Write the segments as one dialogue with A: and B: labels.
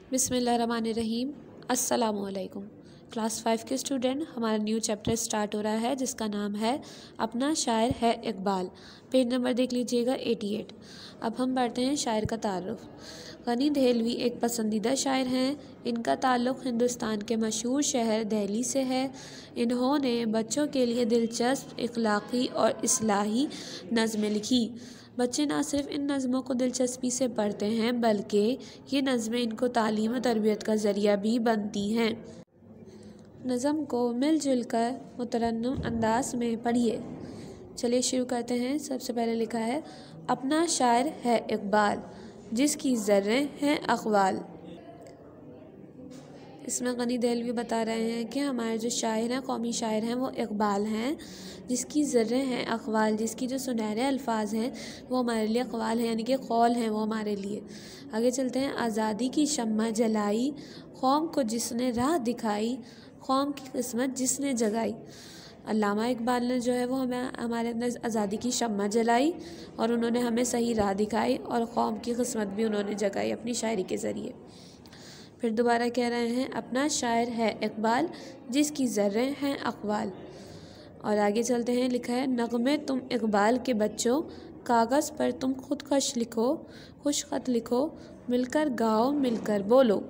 A: बिस्मिल्लाहिर्रहमानिर्रहीम। अस्सलामुअलैकुम। क्लास 5 के स्टूडेंट, हमारा न्यू चैप्टर स्टार्ट हो रहा है जिसका नाम है अपना शायर है इकबाल। पेज नंबर देख लीजिएगा 88। अब हम बढ़ते हैं शायर का तारुफ। गनी दहलवी एक पसंदीदा शायर हैं। इनका ताल्लुक़ हिंदुस्तान के मशहूर शहर दिल्ली से है। इन्होंने बच्चों के लिए दिलचस्प इखलाक़ी और इस्लाही नज़में लिखी। बच्चे ना सिर्फ इन नज़मों को दिलचस्पी से पढ़ते हैं बल्कि ये नज़में इनको तालीम और तरबियत का ज़रिया भी बनती हैं। नज़म को मिलजुल कर मुतरन्नम अंदाज में पढ़िए। चलिए शुरू करते हैं। सबसे पहले लिखा है अपना शायर है इकबाल, जिसकी ज़र्रें हैं अक़वाल। इसमें गनी दहलवी बता रहे हैं कि हमारे जो शायर हैं, कौमी शायर हैं, वो इकबाल हैं, जिसकी ज़र्रें हैं अक़वाल, जिसकी जो सुनहरे अल्फाज हैं वो हमारे लिए अक़वाल हैं, यानी कि कौल हैं वो हमारे लिए। आगे चलते हैं। आज़ादी की शम्मा जलाई, कौम को जिसने राह दिखाई, कौम की किस्मत जिसने जगाई। अल्लामा इकबाल ने जो है वो हमें हमारे अंदर आज़ादी की शम्मा जलाई और उन्होंने हमें सही राह दिखाई और कौम की किस्मत भी उन्होंने जगाई अपनी शायरी के ज़रिए। फिर दोबारा कह रहे हैं अपना शायर है इकबाल, जिसकी ज़र्रें हैं अक़वाल। और आगे चलते हैं। लिखा है नग़मे तुम इकबाल के बच्चों, कागज़ पर तुम खुदकश लिखो, खुश ख़त लिखो, मिलकर गाओ मिलकर बोलो।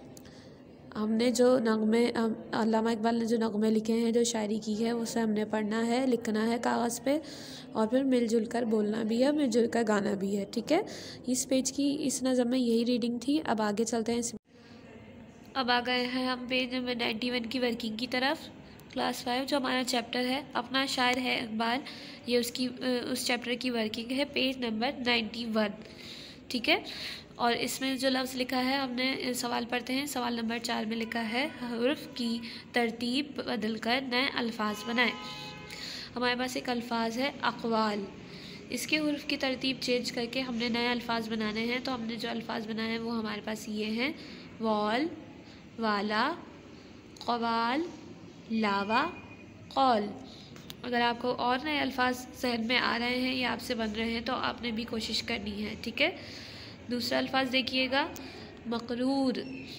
A: हमने जो नग़मे अल्लामा इकबाल ने जो नग़मे लिखे हैं, जो शायरी की है, उसे हमने पढ़ना है, लिखना है कागज़ पे और फिर मिलजुल कर बोलना भी है, मिलजुल कर गाना भी है। ठीक है, इस पेज की इस नज़म में यही रीडिंग थी। अब आगे चलते हैं। अब आ गए हैं हम पेज नंबर 91 की वर्किंग की तरफ। क्लास 5 जो हमारा चैप्टर है अपना शायर है इकबाल, ये उस चैप्टर की वर्किंग है, पेज नंबर 91। ठीक है, और इसमें जो लफ्ज़ लिखा है हमने सवाल पढ़ते हैं। सवाल नंबर 4 में लिखा है हुर्फ़ की तरतीब बदल कर नए अल्फाज बनाएं। हमारे पास एक अल्फाज है अक़वाल, इसके हुर्फ़ की तरतीब चेंज करके हमने नए अल्फाज बनाने हैं। तो हमने जो अल्फाज बनाए हैं वो हमारे पास ये हैं वॉल, वाला, क़वाल, लावा, कौल। अगर आपको और नए अल्फाज जहन में आ रहे हैं या आपसे बन रहे हैं तो आपने भी कोशिश करनी है। ठीक है, दूसरा अल्फाज देखिएगा मक़रूर।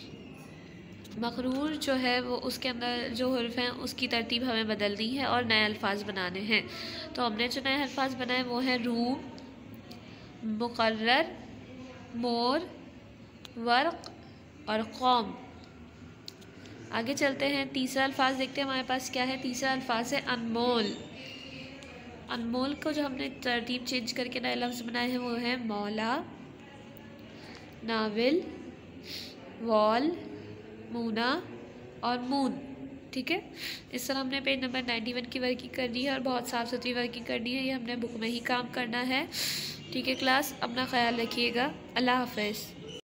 A: मक़रूर जो है वो उसके अंदर जो हुर्फ़ हैं उसकी तरतीब हमें बदलनी है और नए अल्फाज बनाने हैं। तो हमने जो नए अल्फाज बनाए वो हैं रूम, मुक़र्रर, मोर, वर्क़ और कौम। आगे चलते हैं। तीसरा अल्फाज देखते हैं हमारे पास क्या है। तीसरा अल्फाज है अनमोल। अनमोल को जो हमने तरतीब चेंज करके नए लफ्ज़ बनाए हैं वो है मौला, नाविल, वॉल, मूना और मून। ठीक है, इस तरह हमने पेज नंबर 91 की वर्किंग करनी है और बहुत साफ़ सुथरी वर्किंग करनी है। ये हमने बुक में ही काम करना है। ठीक है क्लास, अपना ख्याल रखिएगा। अल्लाह हाफ़िज़।